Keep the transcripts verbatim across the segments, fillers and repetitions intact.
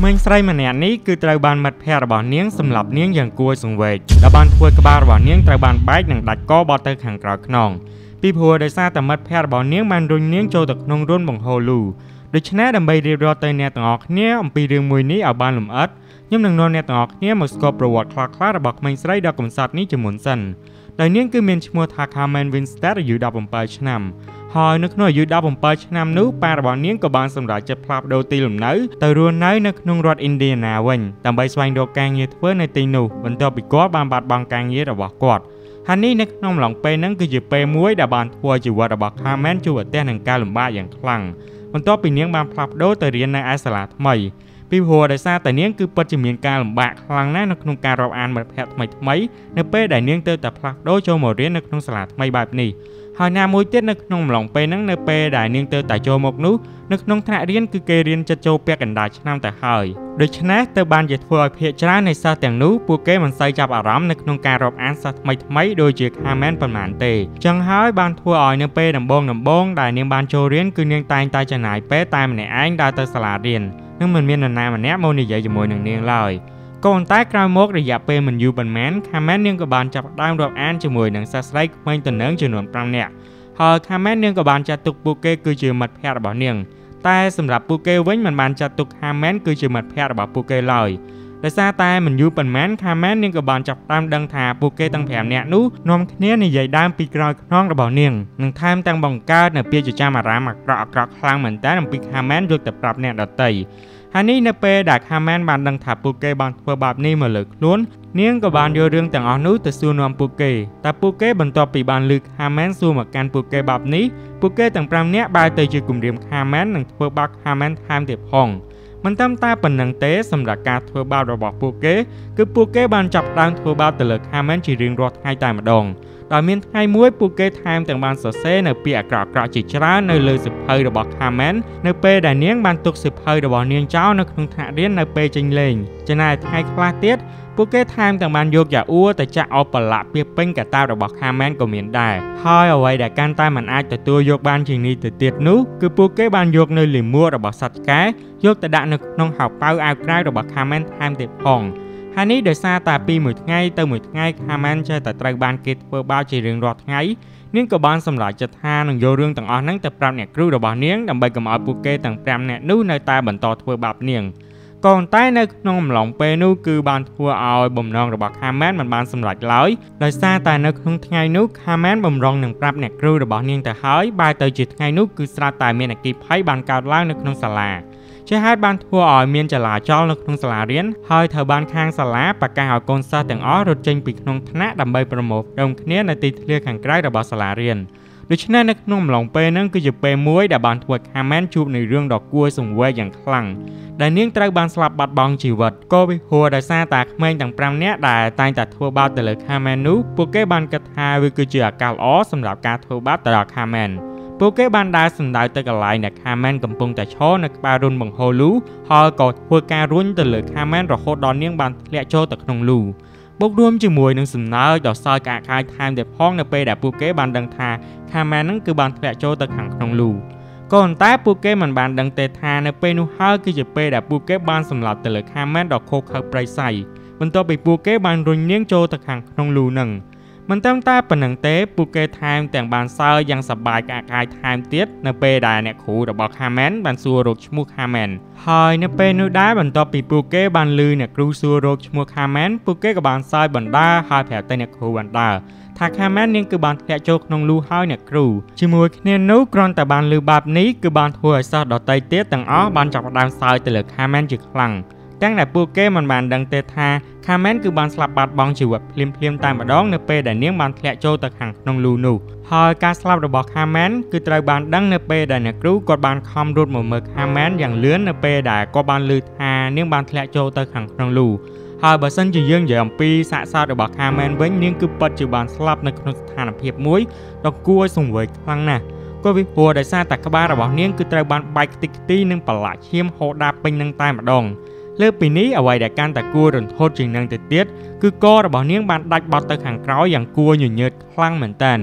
មិនស្រីម្នាក់នេះគឺត្រូវបានមិត្តភ័ក្តិរបស់នាងសម្លាប់នាងយ៉ាងគួរសង្វេគដែលបានធ្វើក្បាលរបស់នាងត្រូវបានបែកនិងដាច់កបត់ទៅខាងក្រោយខ្នងពីព្រោះដោយសារតែមិត្តភ័ក្តិរបស់នាងបានរុញនាងចូលទៅក្នុងរន្ធបង្ហូរលូដូច្នេះដើម្បីរៀបរាប់ទៅអ្នកទាំងអស់គ្នាអំពីរឿងមួយនេះឲ្យបានលម្អិតខ្ញុំនឹងនាំអ្នកទាំងអស់គ្នាមកស្គាល់ប្រវត្តិខ្លះៗរបស់ក្មេងស្រីដ៏កំសត់នេះជាមុនសិនដោយនាងគឺមានឈ្មោះថា Carmen Winstead អាយុដប់ប្រាំbảyឆ្នាំហើយនៅក្នុងអាយុដប់ប្រាំbảyឆ្នាំនោះប៉ារបស់នាងក៏បានសម្រេចចិត្តផ្លាស់ប្ដូរទីលំនៅទៅរស់នៅនៅក្នុងរដ្ឋ Indiana វិញដើម្បីស្វែងរកការងារធ្វើនៅទីនោះបន្ទាប់ពីគាត់បានបាត់បង់ការងាររបស់គាត់ហើយនេះនៅក្នុងអំឡុងពេលហ្នឹងគឺជាពេលមួយដែលបានធ្វើជីវិតរបស់ Carmen ជួបប្រទះនឹងការលំបាកយ៉ាងខ្លាំងបន្ទាប់ពីនាងបានផ្លាស់ប្ដូរទៅរៀននៅឯសាលាថ្មីពីព្រោះដោយសារតែនាងគឺពិតជាមានការលំបាកខ្លាំងណាស់នៅក្នុងការរាប់អានមិត្តភ័ក្តិថ្មីថ្មីនៅពេលដែលនាងទៅតែផ្លាស់ប្ដូរចូលមករៀននៅក្នុងសាលាថ្មីបែបនេះហើយណាមួយទៀតនៅក្នុងអំឡុងពេលហ្នឹងនៅពេលដែលនាងទៅតែចូលមកនោះនៅក្នុងថ្នាក់រៀនគឺគេរៀនចិត្តចូលពាក់កណ្ដាលឆ្នាំទៅហើយដូច្នេះទៅបានជាធ្វើឲ្យភាគច្រើននៃសិស្សទាំងនោះពួកគេមិនសូវចាប់អារម្មណ៍នៅក្នុងការរាប់អានសិស្សថ្មីថ្មីដូចជា Carmen ប៉ុន្មានទេចឹងហើយបានធ្វើឲ្យនៅពេលដំបូងដំបូងដែលនាងបានចូលរៀនគឺនាងតែងតែចំណាយពេលតែម្នាក់ឯងដើរទៅសាលារៀននឹងមិនមាននរណាម្នាក់មកនិយាយជាមួយនឹងនាងឡើយក៏ប៉ុន្តែក្រោយមករយៈពេលមិនយូរប៉ុន្មាន Carmen នាងក៏បានចាប់ផ្ដើមរាប់អានជាមួយនឹងសិស្សស្រីក្មេងទំនើងចំនួនប្រាំនាក់ហើយ Carmen នាងក៏បានចាត់ទុកពួកគេគឺជាមិត្តភ័ក្តិរបស់នាងតែសម្រាប់ពួកគេវិញមិនបានចាត់ទុក Carmen គឺជាមិត្តភ័ក្តិរបស់ពួកគេឡើយដោយសារតែមិនយូរប៉ុន្មាន Carmen នាងក៏បានចាប់ផ្ដើមដឹងថាពួកគេទាំងប្រាំនាក់នោះនាំគ្នានិយាយដើមពីក្រោយខ្នងរបស់នាងនិងថែមទាំងបង្កើតនៅពាក្យចចាមអារ៉ាមអាក្រក់អាក្រក់ខ្លាំងមែនតើអំពី Carmen យកទៅប្រាប់អ្នកដទៃហើយនេះនៅពេលដែល Carmen បានដឹងថាពួកគេបានធ្វើបាបនេះមកលើខ្លួននាងក៏បានយករឿងទាំងអស់នោះទៅសួរនាំពួកគេតែពួកគេបន្ទាប់ពីបានឮ Carmen សួរមកកាន់ពួកគេបាបនេះពួកគេទាំងប្រាំនាក់បែរទៅជាគំរាម Carmen និងធ្វើបាប Carmen ថែមទៀតផងមិនត្រឹមតែប៉ុណ្្នឹងទេសម្រាប់ការធ្វើបាបរបស់ពួកគេគឺពួកគេបានចាប់ផ្ដើមធ្វើបាបទៅលើ Carmen ជារៀងរាល់ថ្ងៃតែម្ដងដោយមានថ្ងៃមួយពួកគេថែមទាំងបានសរសេរនៅពាក្យអាក្រក់អាក្រក់ជាច្រើននៅលើសៀវភៅរបស់ Carmen នៅពេលដែលនាងបានទុកសៀវភៅរបស់នាងចោលនៅក្នុងថ្នាក់រៀននៅពេលចេញលេងចំណែកថ្ងៃខ្លះទៀតពួកគេថែមទាំងបានយកយ៉ាអ៊ូទៅចាក់អបប្រឡាក់ពីពេញកាតាបរបស់ Carmen ក៏មានដែរហើយអ្វីដែលកាន់តែមិនអាចទទួលយកបានជាងនេះទៅទៀតនោះគឺពួកគេបានយកនៅលាមករបស់សត្វឆ្កែយកទៅដាក់នៅក្នុងហៅប៉ៅអាវក្រៅរបស់ Carmen ថែមទៀតផងហើយនេះដោយសារតែពីមួយថ្ងៃទៅមួយថ្ងៃ Carmen ចេះតែត្រូវបានគេធ្វើបាបជារៀងរាល់ថ្ងៃនាងក៏បានសម្រេចចិត្តថានឹងយករឿងទាំងអស់ហ្នឹងទៅប្រាប់អ្នកគ្រូរបស់នាងដើម្បីកុំឲ្យពួកគេទាំងប្រាំនាក់នោះនៅតែបន្តធ្វើបាបនាងក៏ប៉ុន្តែនៅក្នុងអំឡុងពេលនោះគឺបានធ្វើឲ្យបំណងរបស់ Carmen មិនបានសម្រេចឡើយដោយសារតែនៅក្នុងថ្ងៃនោះ Carmen បំរុងនឹងប្រាប់អ្នកគ្រូរបស់នាងទៅហើយបែរទៅជាថ្ងៃនោះគឺស្រាប់តែមានអគ្គិភ័យបានកើតឡើងនៅក្នុងសាលាជាហេតុបានធ្វើឲ្យមានចលាចលនៅក្នុងសាលារៀនហើយត្រូវបានខាងសាលាប្រកាសឲ្យកូនសិស្សទាំងអស់រត់ចេញពីក្នុងថ្នាក់ដើម្បីប្រមូលផ្ដុំគ្នានៅទីធ្លាខាងក្រៅរបស់សាលារៀនដូច្នេះនៅក្នុងអំឡុងពេលហ្នឹងគឺជាពេលមួយដែលបានធ្វើឲ្យ Carmen ជួបនឹងរឿងដ៏គួរសង្វេគយ៉ាងខ្លាំងដែលនាងត្រូវបានស្លាប់បាត់បង់ជីវិតក៏ពីព្រោះដោយសារតែក្មេងទាំងប្រាំនាក់ដែលតែងតែធ្វើបាបទៅលើ Carmen នោះពួកគេបានគិតថាវាគឺជាឱកាសល្អសម្រាប់ការធ្វើបាបទៅដល់ Carmenពួកគេបានដើរសម្ដៅទៅកន្លែងដែល Carmen កំពុងតែឈរនៅក្បែររន្ធបង្ហូរលូហើយក៏ធ្វើការរុញទៅលើ Carmen រហូតដល់នាងបានធ្លាក់ចូលទៅក្នុងលូបូករួមជាមួយនឹងសំណើចដ៏សើចក្អាកក្អាយថែមទៀតផងនៅពេលដែលពួកគេបានដឹងថា Carmen ហ្នឹងគឺបានធ្លាក់ចូលទៅខាងក្នុងលូក៏ប៉ុន្តែពួកគេមិនបានដឹងទេថានៅពេលនោះហើយគឺជាពេលដែលពួកគេបានសម្លាប់ទៅលើ Carmen ដ៏ខូចខើប្រៃសៃបន្ទាប់ពីពួកគេបានរុញនាងចូលទៅខាងក្នុងលូហ្នឹងមិនត្រឹមតែប៉ុណ្្នឹងទេពួកគេថែមទាំងបានសើចយ៉ាងសប្បាយក្អាកក្អាយថែមទៀតនៅពេលដែលអ្នកគ្រូរបស់ Carmen បានសួររកឈ្មោះ Carmen ហើយនៅពេលនោះដែរបន្ទាប់ពីពួកគេបានឮអ្នកគ្រូសួររកឈ្មោះ Carmen ពួកគេក៏បានសើចបណ្ដាហើយប្រាប់ទៅអ្នកគ្រូបណ្ដាថា Carmen នាងគឺបានធ្លាក់ចូលក្នុងលូហើយអ្នកគ្រូជាមួយគ្នានោះគ្រាន់តែបានឮបែបនេះគឺបានធ្វើឲ្យសិស្សដទៃទៀតទាំងអស់បានចាប់ផ្ដើមសើចទៅលើ Carmen ជាខ្លាំងទាំងដែលពួកគេមិនបានដឹងទេថា Carmen គឺបានស្លាប់បាត់បង់ជីវិតភ្លាមៗតែម្ដងនៅពេលដែលនាងបានធ្លាក់ចូលទៅខាងក្នុងលូនោះហើយការស្លាប់របស់ Carmen គឺត្រូវបានដឹងនៅពេលដែលអ្នកគ្រូគាត់បានខំរត់មកមើល Carmen យ៉ាងលឿននៅពេលដែលគាត់បានឮថានាងបានធ្លាក់ចូលទៅខាងក្នុងលូហើយបើសិនជាយើងនិយាយអំពីសាកសោតរបស់ Carmen វិញនាងគឺពិតជាបានស្លាប់នៅក្នុងស្ថានភាពមួយដ៏គួរសង្វេគខ្លាំងណាស់ក៏ពីព្រោះដោយសារតែក្បាលរបស់នាងគឺត្រូវបានបែកខ្ទេចខ្ទីនិងប្រឡាក់ឈាមហូរដាពេញនឹងតែម្ដងលើពីនេះអ្វីដែលកាន់តែគួររន្ធត់ជាងនឹងទៅទៀតគឺករបស់នាងបានដាច់បត់ទៅខាងក្រោយយ៉ាងគួរញញើតខ្លាំងមែនទែន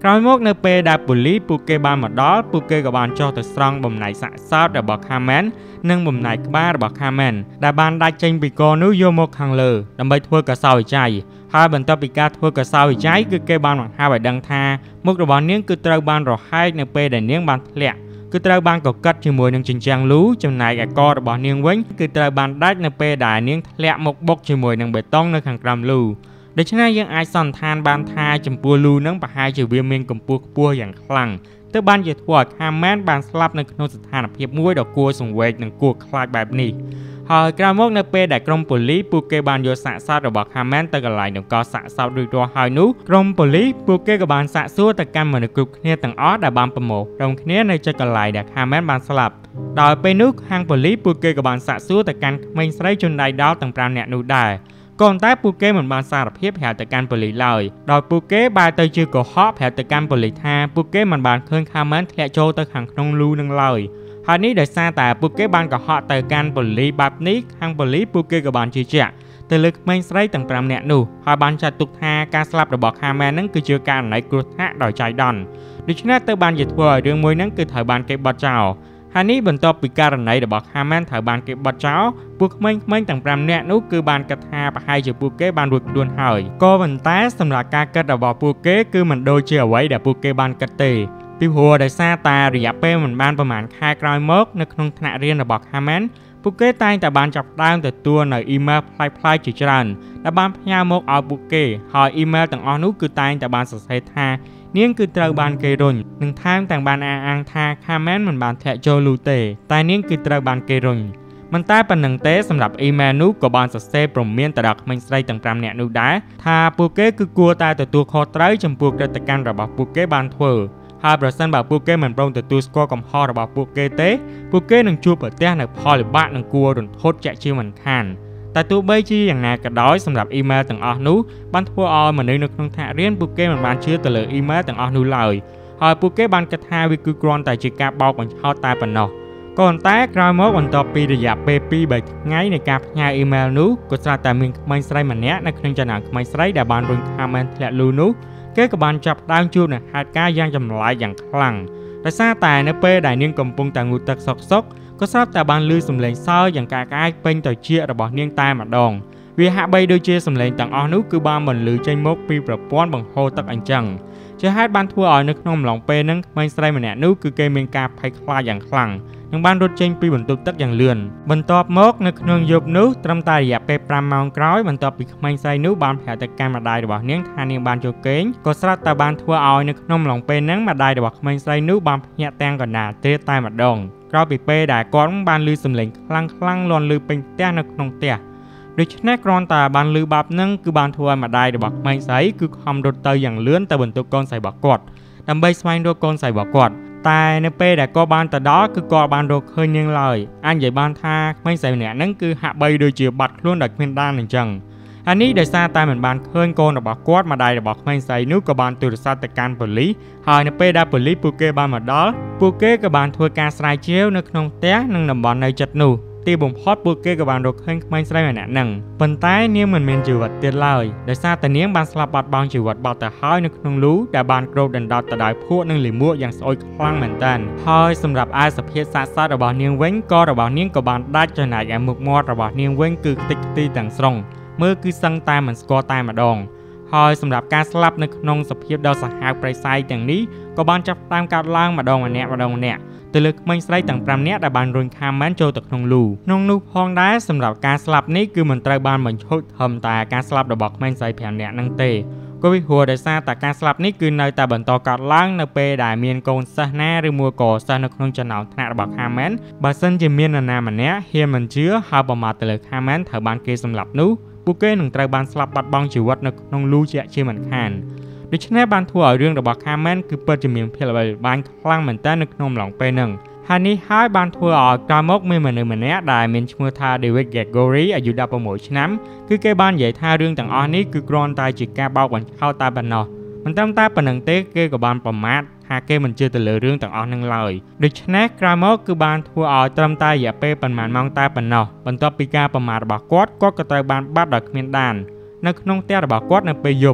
ក្រោយមកនៅពេលដែលប៉ូលីសពួកគេបានមកដល់ពួកគេក៏បានចុះទៅស្រង់បំណែកសាកសោតរបស់ Carmen និងបំណែកក្បាលរបស់ Carmen ដែលបានដាច់ចេញពីកនោះយកមកខាងលើដើម្បីធ្វើកសោវិច័យហើយបន្ទាប់ពីការធ្វើកសោវិច័យគឺគេបានបង្ហាញឲ្យដឹងថាមុខរបស់នាងគឺត្រូវបានរហែកនៅពេលដែលនាងបានធ្លាក់គឺត្រូវបានកកិតជាមួយនឹងជញ្ជាំងលូចំណែកឯករបស់នាងវិញគឺត្រូវបានដាច់នៅពេលដែលនាងធ្លាក់មុខបុកជាមួយនឹងបេតុងនៅខាងក្រោមលូដូច្នេះយើងអាចសន្និដ្ឋានបានថាចំពោះលូនឹងប្រហែលជាវាមានកម្ពស់ខ្ពស់យ៉ាងខ្លាំងទើបបានជាធ្វើឲ្យ Carmen បានស្លាប់នៅក្នុងស្ថានភាពមួយដ៏គួរសង្វេគនិងគួរខ្លាចបែបនេះហើយក្រោយមកនៅពេលដែលក្រុមប៉ូលីសពួកគេបានយកសាកសពរបស់ Carmen ទៅកន្លែងនគរសាកសពរួចរាល់ហើយនោះក្រុមប៉ូលីសពួកគេក៏បានសាកសួរទៅកាន់មនុស្សគ្រប់គ្នាទាំងអស់ដែលបានប្រមូលក្រុមគ្នានៅជិតកន្លែងដែល Carmen បានស្លាប់ដោយពេលនោះខាងប៉ូលីសពួកគេក៏បានសាកសួរទៅកាន់ក្មេងស្រីជនដៃដោតទាំងប្រាំនាក់នោះដែរក៏ប៉ុន្តែពួកគេមិនបានសារភាពប្រាប់ទៅកាន់ប៉ូលីសឡើយដោយពួកគេបែរទៅជាកុហកប្រាប់ទៅកាន់ប៉ូលីសថាពួកគេមិនបានឃើញ Carmen ធ្លាក់ចូលទៅខាងក្នុងលូនឹងឡើយហើយនេះដោយសារតែពួកគេបានកុហកទៅកាន់ប៉ូលីសបែបនេះខាងប៉ូលីសពួកគេក៏បានជឿជាក់ទៅលើក្មេងស្រីទាំងប្រាំនាក់នោះហើយបានចាត់ទុកថាការស្លាប់របស់ Carmen នឹងគឺជាករណីគ្រោះថ្នាក់ដោយចៃដន្យដូច្នេះទៅបានជាធ្វើឲ្យរឿងមួយហ្នឹងគឺត្រូវបានគេបិទចោលហើយនេះបន្ទាប់ពីករណីរបស់ Carmen ត្រូវបានគេបិទចោលពួកក្មេងៗទាំងប្រាំនាក់នោះគឺបានគិតថាប្រហែលជាពួកគេបានរួចខ្លួនហើយក៏ប៉ុន្តែសម្រាប់ការគិតរបស់ពួកគេគឺមិនដូចជាអ្វីដែលពួកគេបានគិតទេពីព្រោះដោយសារតែរយៈពេលមិនបានប្រហែលខែក្រោយមកនៅក្នុងថ្នាក់រៀនរបស់ Carmen ពួកគេតែងតែបានចាប់ផ្ដើមទទួលនៅអ៊ីមែលផ្លាយៗជាច្រើនដែលបានផ្ញើមកឲ្យពួកគេហើយអ៊ីមែលទាំងអស់នោះគឺតែងតែបានសរសេរថានាងគឺត្រូវបានគេរុញនិងថែមទាំងបានអះអាងថា Carmen មិនបានធ្លាក់ចូលលូទេតែនាងគឺត្រូវបានគេរុញមិនតែប៉ុណ្្នឹងទេសម្រាប់អ៊ីមែលនោះក៏បានសរសេរព្រមានទៅដល់ក្មេងស្រីទាំងប្រាំនាក់នោះដែរថាពួកគេគឺគួរតែទទួលខុសត្រូវចំពោះក្រឹត្យកម្មរបស់ពួកគេបានធ្វើហើយប្រសិនបើពួកគេមិនព្រមទទួលស្គាល់កំហុសរបស់ពួកគេទេពួកគេនឹងជួបប្រទះនូវផលវិបាកនិងគួររន្ធត់ជាក់ជាមិនខានតែទោះបីជាយ៉ាងណាក៏ដោយសម្រាប់អ៊ីមែលទាំងអស់នោះបានធ្វើឲ្យមនុស្សនៅក្នុងថ្នាក់រៀនពួកគេមិនបានជឿទៅលើអ៊ីមែលទាំងអស់នោះឡើយហើយពួកគេបានគិតថាវាគឺគ្រាន់តែជាការបោកបញ្ឆោតតែប៉ុណ្ណោះក៏ប៉ុន្តែក្រោយមកបន្ទាប់ពីរយៈពេលពីរបីថ្ងៃនៃការផ្ញើអ៊ីមែលនោះក៏ស្រាប់តែមានក្មេងស្រីម្នាក់នៅក្នុងចំណោមក្មេងស្រីដែលបានរុញ Carmen ធ្លាក់លូនោះគេក៏បានចាប់ដើមជួបនឹងហេតុការណ៍យ៉ាងចម្លែកយ៉ាងខ្លាំងដោយសារតែនៅពេលដែលនាងកំពុងតែងូតទឹកសុកសុកក៏ស្រាប់តែបានឮសំឡេងសើចយ៉ាងកាកាយពេញទៅជារបស់នាងតែម្ដងវាហាក់បីដូចជាសំឡេងទាំងអស់នោះគឺបានបន្លឺចេញមកពីប្រព័ន្ធបង្ហូរទឹកអញ្ចឹងជាហេតុបានធ្វើឲ្យនៅក្នុងអំឡុងពេលហ្នឹងក្មេងស្រីម្នាក់នោះគឺគេមានការភ័យខ្លាចយ៉ាងខ្លាំងនិងបានរត់ចេញពីបន្ទប់ទឹកយ៉ាងលឿនបន្ទាប់មកនៅក្នុងយប់នោះត្រឹមតែរយៈពេលប្រាំម៉ោងក្រោយបន្ទាប់ពីក្មេងស្រីនោះបានប្រាប់ទៅកាន់ម្ដាយរបស់នាងថានាងបានចូលគេងក៏ស្រាប់តែបានធ្វើឲ្យនៅក្នុងអំឡុងពេលហ្នឹងម្ដាយរបស់ក្មេងស្រីនោះបានភ្ញាក់ទាំងកណ្ដាលទ្រាតែម្ដងក្រោយពីពេលដែលគាត់បានឮសំឡេងខ្លាំងខ្លាំងលាន់ឮពេញផ្ទះនៅក្នុងផ្ទះដូច្នេះគ្រាន់តែបានឮបាបហ្នឹងគឺបានធ្វើឲ្យម្ដាយរបស់ក្មេងស្រីគឺខំរត់ទៅយ៉ាងលឿនទៅបន្ទប់កូនស្រីរបស់គាត់ដើម្បីស្វែងរកកូនស្រីរបស់គាត់តែនៅពេលដែលគាត់បានទៅដល់គឺគាត់បានរកឃើញនាងឡើយអាចនិយាយបានថាក្មេងស្រីម្នាក់ហ្នឹងគឺហាក់បីដូចជាបាត់ខ្លួនដោយគ្មានដានអញ្ចឹងហើយនេះដោយសារតែមិនបានឃើញកូនរបស់គាត់ម្ដាយរបស់ក្មេងស្រីនោះក៏បានទូរស័ព្ទទៅកាន់ប៉ូលីសហើយនៅពេលដែលប៉ូលីសពួកគេបានមកដល់ពួកគេក៏បានធ្វើការស្រាវជ្រាវនៅក្នុងផ្ទះនិងតំបន់នៅជិតនោះទីបំផុតពួកគេក៏បានរកឃើញក្មេងស្រីម្នាក់ហ្នឹងប៉ុន្តែនាងមិនមានជីវិតទៀតឡើយដោយសារតែនាងបានស្លាប់បាត់បង់ជីវិតបាត់ទៅហើយនៅក្នុងលូដែលបានគ្របដណ្ដប់ទៅដោយភក់និងលាមកយ៉ាងស្អុយខ្លាំងមែនទែនហើយសម្រាប់ឯសភាពសាកសពរបស់នាងវិញក៏របស់នាងក៏បានដាច់ចំណែកឯមុខមាត់របស់នាងវិញគឺខ្ទេចខ្ទីទាំងស្រុងមើលគឺសឹងតែមិនស្គាល់តែម្ដងហើយសម្រាប់ការស្លាប់នៅក្នុងសភាពដ៏សាហាវប្រៃសាយទាំងនេះក៏បានចាប់តាមកាត់ឡើងម្ដងម្នាក់ម្ដងម្នាក់ទៅលើក្មេងស្រីទាំងប្រាំនាក់ដែលបានរុញ Carmen ចូលទៅក្នុងលូក្នុងនោះផងដែរសម្រាប់ការស្លាប់នេះគឺមិនត្រូវបានបញ្ឈប់ត្រឹមតែការស្លាប់របស់ក្មេងស្រីប្រាំនាក់ហ្នឹងទេក៏វាហួរដោយសារតែការស្លាប់នេះគឺនៅតែបន្តកើតឡើងនៅពេលដែលមានកូនសិស្សណាឬមួយក៏សិស្សនៅក្នុងចំណោមថ្នាក់របស់ Carmen បើសិនជាមាននរណាម្នាក់ហ៊ានមិនជឿហើយប្រមាថទៅលើ Carmen ត្រូវបានគេសម្លាប់នោះពួកគេនឹងត្រូវបានស្លាប់បាត់បង់ជីវិតនៅក្នុងលូជាជាមិនខានដូច្នេះបានធ្វើឲ្យរឿងរបស់ Carmen គឺពិតជាមានភាពល្បីល្បាញខ្លាំងមែនទែននៅក្នុងអំឡុងពេលហ្នឹងហើយនេះហើយបានធ្វើឲ្យក្រោយមកមានមនុស្សម្នាក់ដែលមានឈ្មោះថា David Gregory អាយុដប់ប្រាំមួយឆ្នាំគឺគេបាននិយាយថារឿងទាំងអស់នេះគឺគ្រាន់តែជាការបោកបញ្ឆោតតែប៉ុណ្ណោះមិនត្រឹមតែប៉ុណ្្នឹងទេគេក៏បានប្រមាថថាគេមិនជឿទៅលើរឿងទាំងអស់ហ្នឹងឡើយដូច្នេះក្រោយមកគឺបានធ្វើឲ្យត្រឹមតែរយៈពេលប៉ុន្មានម៉ោងតែប៉ុណ្ណោះបន្ទាប់ពីការប្រមាថរបស់គាត់គាត់ក៏ត្រូវបានបាត់ដោយគ្មានដាននៅក្នុងផ្ទះរបស់គាត់នៅពេលយប់ហ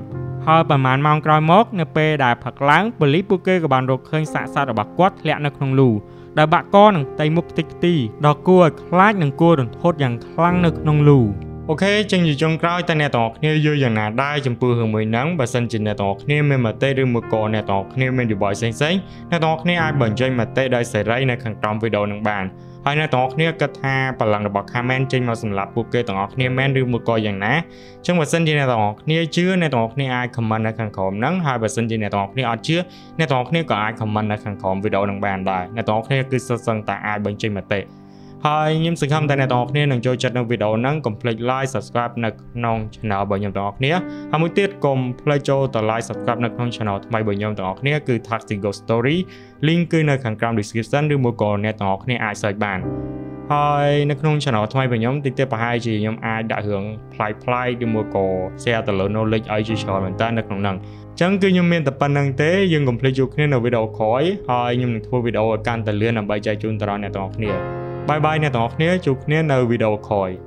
ហើយប្រហែលម៉ោងក្រោយមកនៅពេលដែលផឹកឡើងប៉ូលីសពួកគេក៏បានរកឃើញសាកសត្វរបស់គាត់ធ្លាក់នៅក្នុងលូដែលបាក់កនឹងផ្ទៃមុខខ្ទេចខ្ទីដ៏គួរឲ្យខ្លាចនិងគួររន្ធត់យ៉ាងខ្លាំងនៅក្នុងលូអូខេចឹងជាចុងក្រោយតើអ្នកទាំងអស់គ្នាយល់យ៉ាងណាដែរចំពោះរឿងមួយហ្នឹងបើសិនជាអ្នកទាំងអស់គ្នាមានមតិឬមួយក៏អ្នកទាំងអស់គ្នាមានយោបល់ផ្សេងៗអ្នកទាំងអស់គ្នាអាចបញ្ចេញមតិដោយសេរីនៅខាងក្រោមវីដេអូនឹងបានហើយអ្នកទាំងអស់គ្នាគិតថាបលាំងរបស់ comment ចេញមកសម្រាប់ពួកគេទាំងអស់គ្នាមែនឬមួយក៏យ៉ាងណាចឹងបើសិនជាអ្នកទាំងអស់គ្នាជឿអ្នកទាំងអស់គ្នាអាច comment នៅខាងក្រោមហ្នឹងហើយបើសិនជាអ្នកទាំងអស់គ្នាអត់ជឿអ្នកទាំងអស់គ្នាក៏អាច comment នៅខាងក្រោមវីដេអូនឹងបានដែរអ្នកទាំងអស់គ្នាគឺសុទ្ធសឹងតែអាចបញ្ចេញមតិហើយខ្ញុំសង្ឃឹមថាអ្នកទាំងអស់គ្នានឹងចូលចិត្តនៅវីដេអូហ្នឹងកុំភ្លេច like subscribe នៅក្នុង channel របស់ខ្ញុំទាំងអស់គ្នាហើយមួយទៀតកុំភ្លេចចូលទៅ like subscribe នៅក្នុង channel ថ្មីរបស់ខ្ញុំទាំងអស់គ្នាគឺ Taxi Ghost Story link គឺនៅខាងក្រោម description ឬមួយក៏អ្នកទាំងអស់គ្នាអាច search បានហើយនៅក្នុង channel ថ្មីរបស់ខ្ញុំតិចទៀតប្រហែលជាខ្ញុំអាចដាក់រឿងប្លែកប្លែកឬមួយក៏ share ទៅលើ knowledge ឲ្យជាច្រើនមែនតើនៅក្នុងហ្នឹងអញ្ចឹងគឺខ្ញុំមានតែប៉ុណ្្នឹងទេយើងកុំភ្លេចជួបគ្នានៅវីដេអូក្រោយហើយខ្ញុំនឹងធ្វើវីដេអូឲ្យកាន់តែលឿនដើម្បីចែកជូនដល់អ្នកទាំងអស់គ្នាបាយបាយអ្នកទាំងអស់គ្នាជួបគ្នានៅវីដេអូក្រោយ